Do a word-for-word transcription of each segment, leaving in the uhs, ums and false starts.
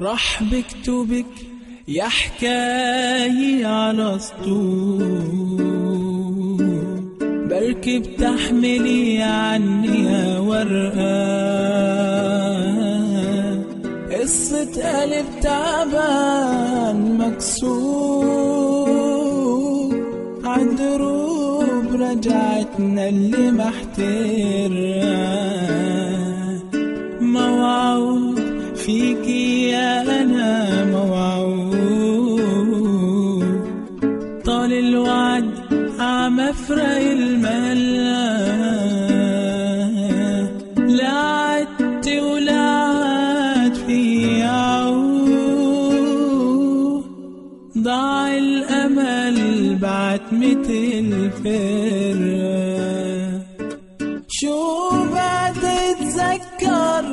راح بكتبك يا حكاية على سطور، بركب تحملي عني يا ورقة قصة قلب تعبان مكسور، عالدروب رجعتنا اللي محترة، موعود فيكي يا أنا موعود، طال الوعد عم أفرق الملا، لا عدت ولا عاد في عود، ضاع الأمل بعد مثل فرقة، شو بعد اتذكر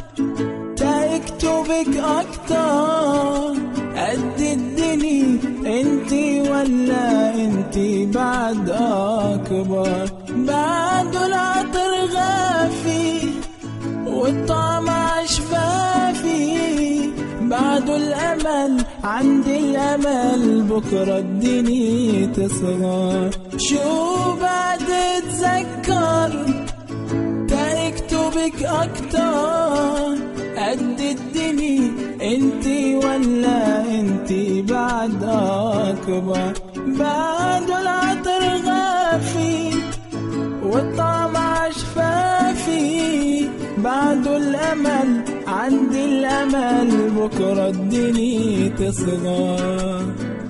تكتبك أكتر، قد الدنيا انتي ولا انتي بعد أكبر، بعد العطر غافي والطعم عشفافي، بعد الأمل عندي الأمل بكرة الدنيا تصغر، شو بعد اتذكر تكتبك أكتر، قد الدنيا انتي ولا انتي بعد أكبر، بعد العطر غافي والطعم عشفافي، بعد الأمل عندي الأمل بكرة الدنيا تصغر.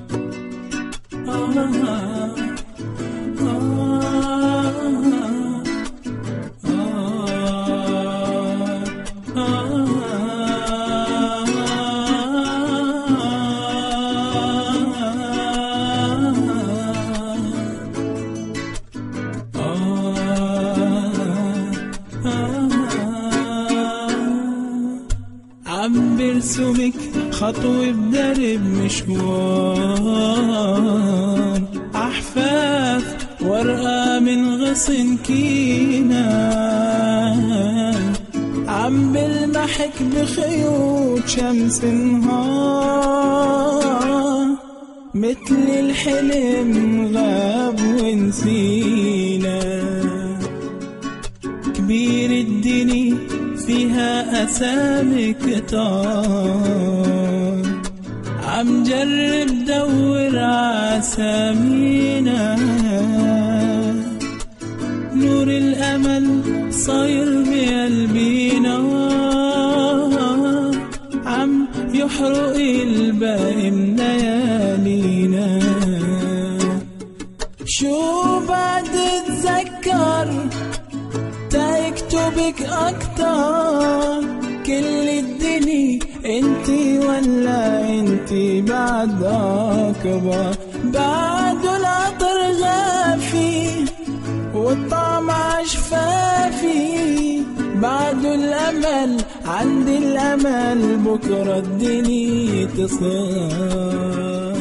آه آه عم برسمك خطوة بدرب مشوار، أحفاف ورقة من غصن كينا، عم بلمحك بخيوط شمس نهار، مثل الحلم غاب ونسينا، كبير الدنيا فيها أسامي كتار، عم جرب دور عسامينا، نور الأمل صاير بقلبينا، عم يحرق الباقي من ليالينا، شو بعد اتذكر تكتبك أكتر، كل الدنيا انتي ولا انتي بعد أكبر، بعد العطر غافي والطعم عشفافي، بعد الأمل عندي الأمل بكرة الدنيا تصغر.